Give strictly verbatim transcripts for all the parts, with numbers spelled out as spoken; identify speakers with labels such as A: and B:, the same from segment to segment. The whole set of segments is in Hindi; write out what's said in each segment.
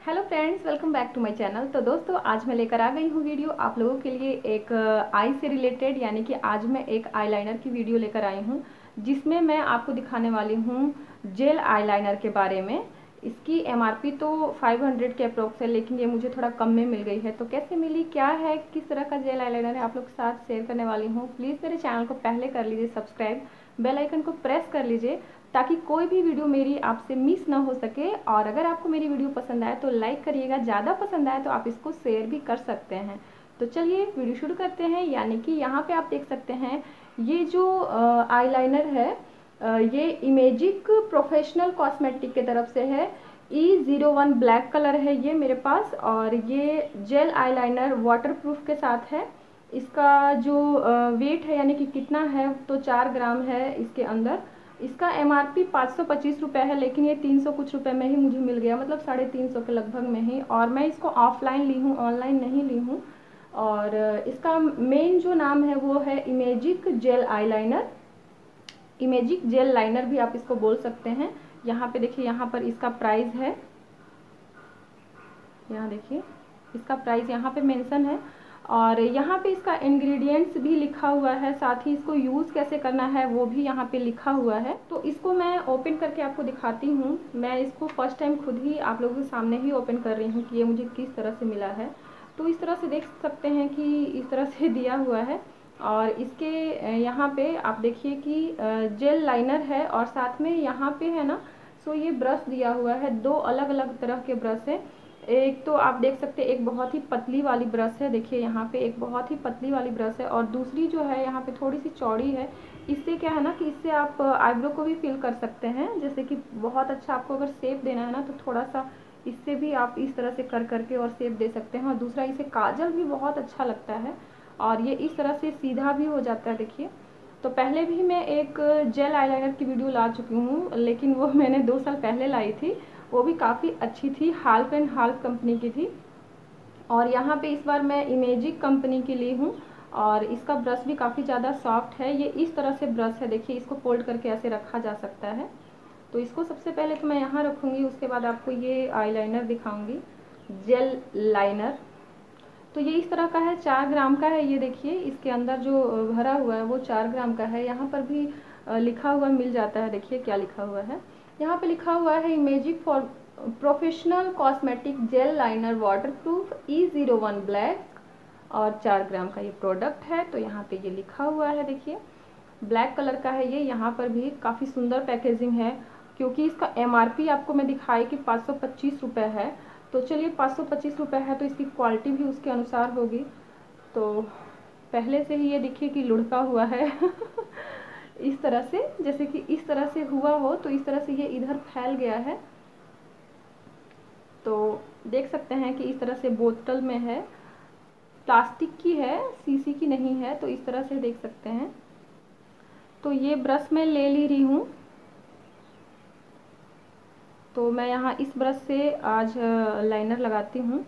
A: Hello friends, welcome back to my channel. तो दोस्तों, आज मैं लेकर आ गई हूँ वीडियो आप लोगों के लिए एक आई से रिलेटेड, यानी कि आज मैं एक आईलाइनर की वीडियो लेकर आई हूँ जिसमें मैं आपको दिखाने वाली हूँ जेल आईलाइनर के बारे में। इसकी एमआरपी तो पाँच सौ के अप्रोक्स है, लेकिन ये मुझे थोड़ा कम में मिल गई है। तो कैसे मिली, क्या है, किस तरह का जेल आईलाइनर है, आप लोग के साथ शेयर करने वाली हूँ। प्लीज़ मेरे चैनल को पहले कर लीजिए सब्सक्राइब, बेल आइकन को प्रेस कर लीजिए ताकि कोई भी वीडियो मेरी आपसे मिस ना हो सके। और अगर आपको मेरी वीडियो पसंद आए तो लाइक करिएगा, ज़्यादा पसंद आए तो आप इसको शेयर भी कर सकते हैं। तो चलिए वीडियो शुरू करते हैं। यानी कि यहाँ पे आप देख सकते हैं ये जो आईलाइनर है ये इमेजिक प्रोफेशनल कॉस्मेटिक के तरफ से है। E zero one black colour है ये मेरे पास, और ये जेल आईलाइनर वाटरप्रूफ के साथ है। इसका जो वेट है यानी कि कितना है तो चार ग्राम है इसके अंदर। इसका एमआरपी पाँच सौ पच्चीस रुपये है, लेकिन ये तीन सौ कुछ रुपए में ही मुझे मिल गया, मतलब साढ़े तीन सौ के लगभग में ही। और मैं इसको ऑफलाइन ली हूँ, ऑनलाइन नहीं ली हूँ। और इसका मेन जो नाम है वो है Imagic gel eyeliner, Imagic gel liner भी आप इसको बोल सकते हैं। यहाँ पे देखिए, यहाँ पर इसका प्राइस है, यहाँ देखिए इसका प्राइस यहाँ पे मेंशन है। और यहाँ पे इसका इंग्रेडिएंट्स भी लिखा हुआ है, साथ ही इसको यूज़ कैसे करना है वो भी यहाँ पे लिखा हुआ है। तो इसको मैं ओपन करके आपको दिखाती हूँ। मैं इसको फर्स्ट टाइम खुद ही आप लोगों के सामने ही ओपन कर रही हूँ कि ये मुझे किस तरह से मिला है। तो इस तरह से देख सकते हैं कि इस तरह से दिया हुआ है। और इसके यहाँ पे आप देखिए कि जेल लाइनर है, और साथ में यहाँ पे है ना, सो ये ब्रश दिया हुआ है। दो अलग अलग तरह के ब्रश है। एक तो आप देख सकते हैं एक बहुत ही पतली वाली ब्रश है, देखिए यहाँ पे एक बहुत ही पतली वाली ब्रश है, और दूसरी जो है यहाँ पे थोड़ी सी चौड़ी है। इससे क्या है ना कि इससे आप आईब्रो को भी फिल कर सकते हैं। जैसे कि बहुत अच्छा आपको अगर शेप देना है ना तो थोड़ा सा इससे भी आप इस तरह से कर करके और शेप दे सकते हैं। और दूसरा, इसे काजल भी बहुत अच्छा लगता है, और ये इस तरह से सीधा भी हो जाता है। देखिए, तो पहले भी मैं एक जेल आईलाइनर की वीडियो ला चुकी हूँ, लेकिन वो मैंने दो साल पहले लाई थी, वो भी काफ़ी अच्छी थी, हाल्फ एंड हाल्फ कंपनी की थी। और यहाँ पे इस बार मैं इमेजिक कंपनी की ली हूँ, और इसका ब्रश भी काफ़ी ज़्यादा सॉफ्ट है। ये इस तरह से ब्रश है, देखिए इसको फोल्ड करके ऐसे रखा जा सकता है। तो इसको सबसे पहले तो मैं यहाँ रखूँगी, उसके बाद आपको ये आईलाइनर दिखाऊँगी, जेल लाइनर। तो ये इस तरह का है, चार ग्राम का है। ये देखिए इसके अंदर जो भरा हुआ है वो चार ग्राम का है। यहाँ पर भी लिखा हुआ मिल जाता है, देखिए क्या लिखा हुआ है। यहाँ पे लिखा हुआ है Imagic for professional cosmetic gel liner waterproof E zero one black, और चार ग्राम का ये प्रोडक्ट है। तो यहाँ पे ये लिखा हुआ है, देखिए ब्लैक कलर का है ये। यहाँ पर भी काफ़ी सुंदर पैकेजिंग है, क्योंकि इसका एमआरपी आपको मैं दिखाई कि पाँच सौ पच्चीस रुपये है। तो चलिए, पाँच सौ पच्चीस रुपये है तो इसकी क्वालिटी भी उसके अनुसार होगी। तो पहले से ही ये देखिए कि लुढ़का हुआ है इस तरह से, जैसे कि इस तरह से हुआ हो तो इस तरह से ये इधर फैल गया है। तो देख सकते हैं कि इस तरह से बोतल में है, प्लास्टिक की है, शीशी की नहीं है। तो इस तरह से देख सकते हैं। तो ये ब्रश मैं ले ली रही हूँ। तो मैं यहाँ इस ब्रश से आज लाइनर लगाती हूँ।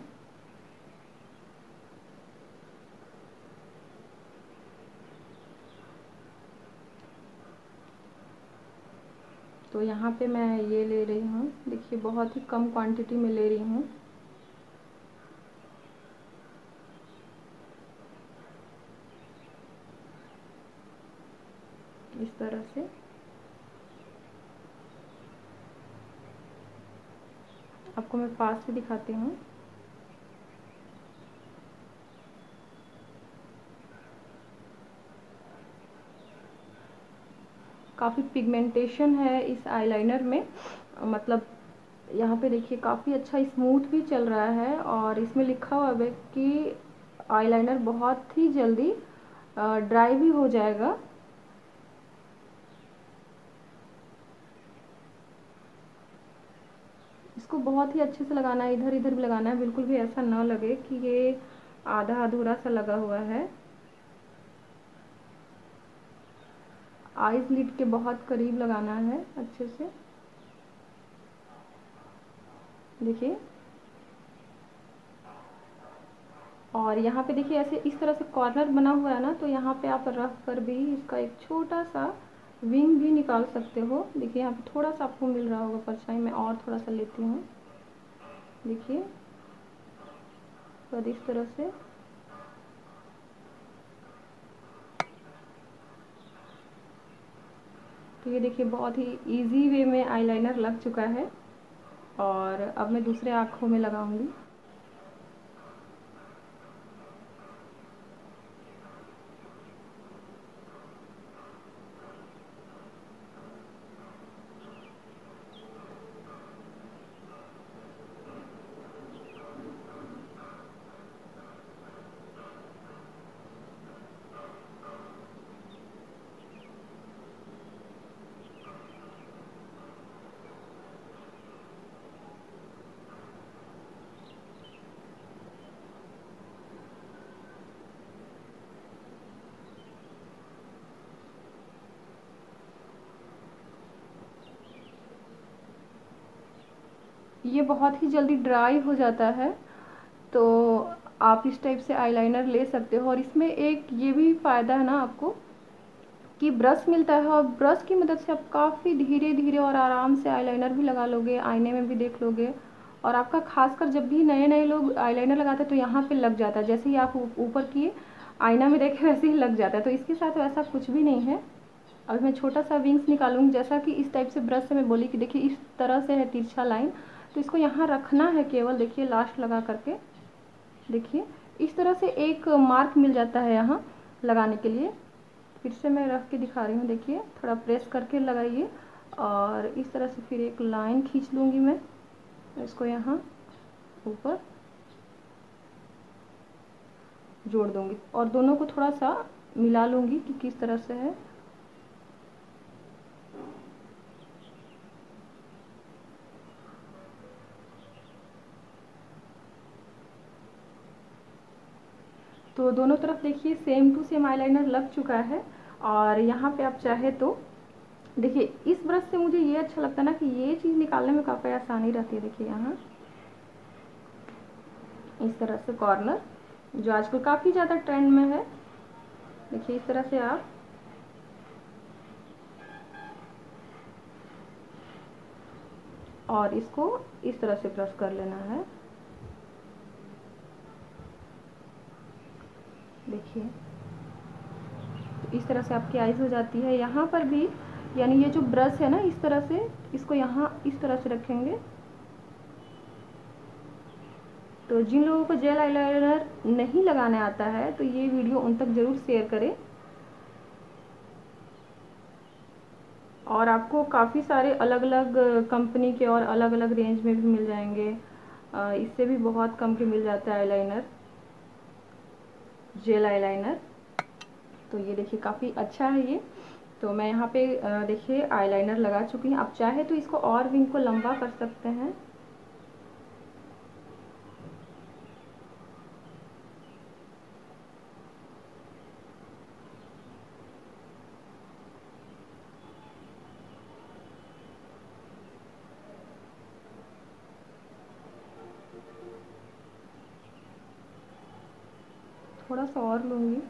A: तो यहाँ पे मैं ये ले रही हूँ, देखिए बहुत ही कम क्वांटिटी में ले रही हूँ। इस तरह से आपको मैं पास से दिखाती हूँ। काफ़ी पिगमेंटेशन है इस आईलाइनर में, मतलब यहाँ पे देखिए काफ़ी अच्छा स्मूथ भी चल रहा है। और इसमें लिखा हुआ है कि आईलाइनर बहुत ही जल्दी ड्राई भी हो जाएगा। इसको बहुत ही अच्छे से लगाना है, इधर इधर भी लगाना है, बिल्कुल भी ऐसा ना लगे कि ये आधा अधूरा सा लगा हुआ है। आईज लिड के बहुत करीब लगाना है अच्छे से, देखिए। और यहाँ पे देखिए ऐसे इस तरह से कॉर्नर बना हुआ है ना, तो यहाँ पे आप रख कर भी इसका एक छोटा सा विंग भी निकाल सकते हो। देखिए यहाँ पे थोड़ा सा आपको मिल रहा होगा परछाई में, और थोड़ा सा लेती हूँ, देखिए और इस तरह से तो ये देखिए बहुत ही इजी वे में आईलाइनर लग चुका है। और अब मैं दूसरे आँखों में लगाऊंगी। ये बहुत ही जल्दी ड्राई हो जाता है, तो आप इस टाइप से आईलाइनर ले सकते हो। और इसमें एक ये भी फ़ायदा है ना आपको कि ब्रश मिलता है, और ब्रश की मदद से आप काफ़ी धीरे धीरे और आराम से आईलाइनर भी लगा लोगे, आईने में भी देख लोगे। और आपका खासकर जब भी नए नए लोग आईलाइनर लगाते हैं तो यहाँ पे लग जाता है, जैसे ही आप ऊपर किए आईना में देखे वैसे ही लग जाता है। तो इसके साथ वैसा कुछ भी नहीं है। अब मैं छोटा सा विंग्स निकालूंगी, जैसा कि इस टाइप से ब्रश से मैं बोली कि देखिए इस तरह से है तिरछा लाइन, तो इसको यहाँ रखना है केवल। देखिए लास्ट लगा करके देखिए इस तरह से एक मार्क मिल जाता है यहाँ लगाने के लिए। फिर से मैं रख के दिखा रही हूँ, देखिए थोड़ा प्रेस करके लगाइए और इस तरह से फिर एक लाइन खींच लूँगी मैं, इसको यहाँ ऊपर जोड़ दूँगी और दोनों को थोड़ा सा मिला लूँगी कि किस तरह से है। तो दोनों तरफ देखिए सेम टू सेम आईलाइनर लग चुका है। और यहाँ पे आप चाहे तो देखिए इस ब्रश से मुझे ये अच्छा लगता है ना कि ये चीज़ निकालने में काफ़ी आसानी रहती है। देखिए यहाँ इस तरह से कॉर्नर जो आजकल काफ़ी ज़्यादा ट्रेंड में है, देखिए इस तरह से आप और इसको इस तरह से प्रेस कर लेना है। देखिए तो इस तरह से आपकी आईज हो जाती है। यहाँ पर भी यानी ये जो ब्रश है ना, इस तरह से इसको यहाँ इस तरह से रखेंगे। तो जिन लोगों को जेल आईलाइनर नहीं लगाने आता है तो ये वीडियो उन तक ज़रूर शेयर करें। और आपको काफ़ी सारे अलग अलग कंपनी के और अलग अलग रेंज में भी मिल जाएंगे। इससे भी बहुत कम के मिल जाता है आईलाइनर, जेल आईलाइनर। तो ये देखिए काफ़ी अच्छा है ये। तो मैं यहाँ पे देखिए आईलाइनर लगा चुकी हूँ। आप चाहे तो इसको और विंग को लंबा कर सकते हैं। थोड़ा सा और लूँगी।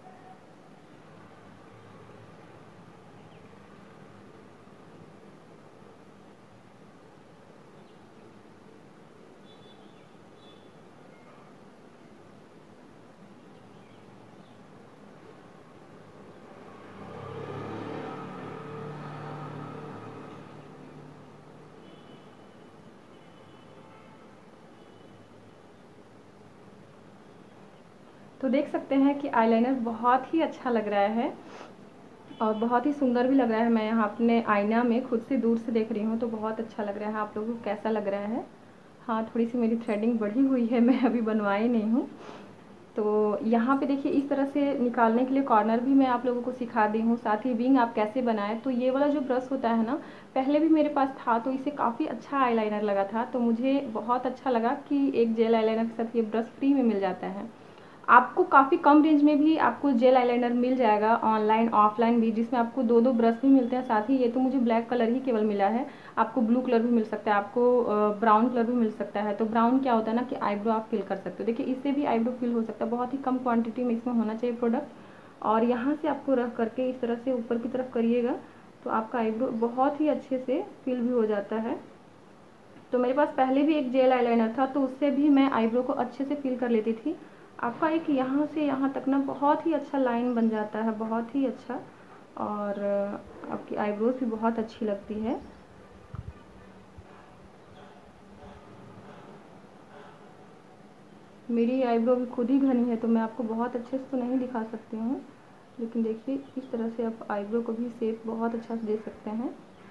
A: तो देख सकते हैं कि आईलाइनर बहुत ही अच्छा लग रहा है और बहुत ही सुंदर भी लग रहा है। मैं यहाँ अपने आईना में खुद से दूर से देख रही हूँ तो बहुत अच्छा लग रहा है। आप लोगों को कैसा लग रहा है? हाँ, थोड़ी सी मेरी थ्रेडिंग बढ़ी हुई है, मैं अभी बनवाई नहीं हूँ। तो यहाँ पे देखिए इस तरह से निकालने के लिए कॉर्नर भी मैं आप लोगों को सिखा दी हूँ, साथ ही विंग आप कैसे बनाएं। तो ये वाला जो ब्रश होता है ना, पहले भी मेरे पास था तो इसे काफ़ी अच्छा आईलाइनर लगा था। तो मुझे बहुत अच्छा लगा कि एक जेल आईलाइनर के साथ ये ब्रश फ्री में मिल जाता है। आपको काफ़ी कम रेंज में भी आपको जेल आईलाइनर मिल जाएगा, ऑनलाइन ऑफलाइन भी, जिसमें आपको दो दो ब्रश भी मिलते हैं। साथ ही ये तो मुझे ब्लैक कलर ही केवल मिला है, आपको ब्लू कलर भी मिल सकता है, आपको ब्राउन कलर भी मिल सकता है। तो ब्राउन क्या होता है ना कि आईब्रो आप फिल कर सकते हो। देखिए इससे भी आईब्रो फिल हो सकता है, बहुत ही कम क्वान्टिटी में इसमें होना चाहिए प्रोडक्ट। और यहाँ से आपको रख करके इस तरह से ऊपर की तरफ करिएगा तो आपका आईब्रो बहुत ही अच्छे से फिल भी हो जाता है। तो मेरे पास पहले भी एक जेल आईलाइनर था, तो उससे भी मैं आईब्रो को अच्छे से फिल कर लेती थी। आपका एक यहाँ से यहाँ तक ना बहुत ही अच्छा लाइन बन जाता है, बहुत ही अच्छा, और आपकी आईब्रोज भी बहुत अच्छी लगती है। मेरी आईब्रो भी खुद ही घनी है, तो मैं आपको बहुत अच्छे से तो नहीं दिखा सकती हूँ, लेकिन देखिए इस तरह से आप आईब्रो को भी शेप बहुत अच्छा से दे सकते हैं।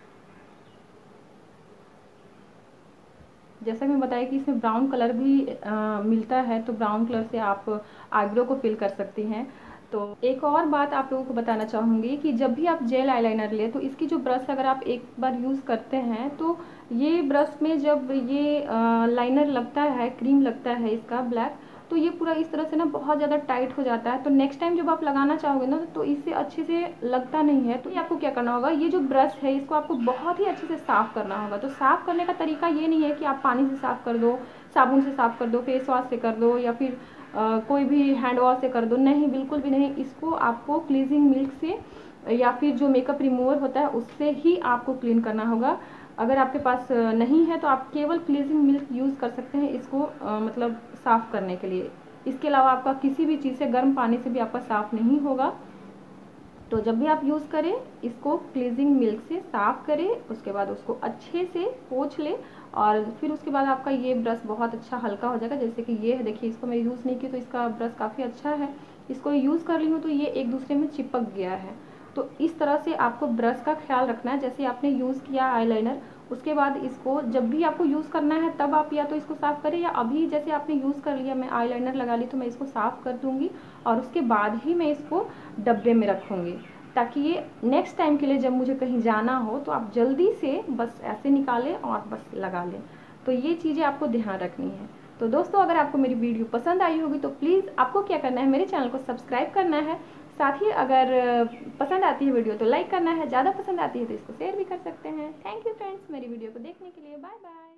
A: जैसा कि मैं बताया कि इसमें ब्राउन कलर भी आ, मिलता है, तो ब्राउन कलर से आप आईब्रो को फिल कर सकती हैं। तो एक और बात आप लोगों को बताना चाहूँगी कि जब भी आप जेल आईलाइनर ले, तो इसकी जो ब्रश अगर आप एक बार यूज़ करते हैं, तो ये ब्रश में जब ये आ, लाइनर लगता है, क्रीम लगता है इसका ब्लैक, तो ये पूरा इस तरह से ना बहुत ज़्यादा टाइट हो जाता है। तो नेक्स्ट टाइम जब आप लगाना चाहोगे ना, तो इससे अच्छे से लगता नहीं है। तो ये आपको क्या करना होगा, ये जो ब्रश है इसको आपको बहुत ही अच्छे से साफ़ करना होगा। तो साफ़ करने का तरीका ये नहीं है कि आप पानी से साफ़ कर दो, साबुन से साफ़ कर दो, फेस वॉश से कर दो, या फिर आ, कोई भी हैंड वॉश से कर दो। नहीं, बिल्कुल भी नहीं। इसको आपको क्लीजिंग मिल्क से या फिर जो मेकअप रिमूवर होता है उससे ही आपको क्लीन करना होगा। अगर आपके पास नहीं है तो आप केवल क्लीजिंग मिल्क यूज़ कर सकते हैं इसको आ, मतलब साफ़ करने के लिए। इसके अलावा आपका किसी भी चीज़ से, गर्म पानी से भी आपका साफ़ नहीं होगा। तो जब भी आप यूज़ करें, इसको क्लीजिंग मिल्क से साफ़ करें, उसके बाद उसको अच्छे से पोंछ लें, और फिर उसके बाद आपका ये ब्रश बहुत अच्छा हल्का हो जाएगा। जैसे कि ये है, देखिए इसको मैं यूज़ नहीं की तो इसका ब्रश काफ़ी अच्छा है। इसको यूज़ कर ली हूँ तो ये एक दूसरे में चिपक गया है। तो इस तरह से आपको ब्रश का ख्याल रखना है। जैसे आपने यूज़ किया आईलाइनर, उसके बाद इसको जब भी आपको यूज़ करना है तब आप या तो इसको साफ़ करें, या अभी जैसे आपने यूज़ कर लिया, मैं आईलाइनर लगा ली तो मैं इसको साफ़ कर दूँगी, और उसके बाद ही मैं इसको डब्बे में रखूँगी, ताकि ये नेक्स्ट टाइम के लिए जब मुझे कहीं जाना हो तो आप जल्दी से बस ऐसे निकालें और बस लगा लें। तो ये चीज़ें आपको ध्यान रखनी है। तो दोस्तों, अगर आपको मेरी वीडियो पसंद आई होगी तो प्लीज़ आपको क्या करना है, मेरे चैनल को सब्सक्राइब करना है। साथ ही अगर पसंद आती है वीडियो तो लाइक करना है, ज़्यादा पसंद आती है तो इसको शेयर भी कर सकते हैं। थैंक यू फ्रेंड्स, मेरी वीडियो को देखने के लिए। Bye bye.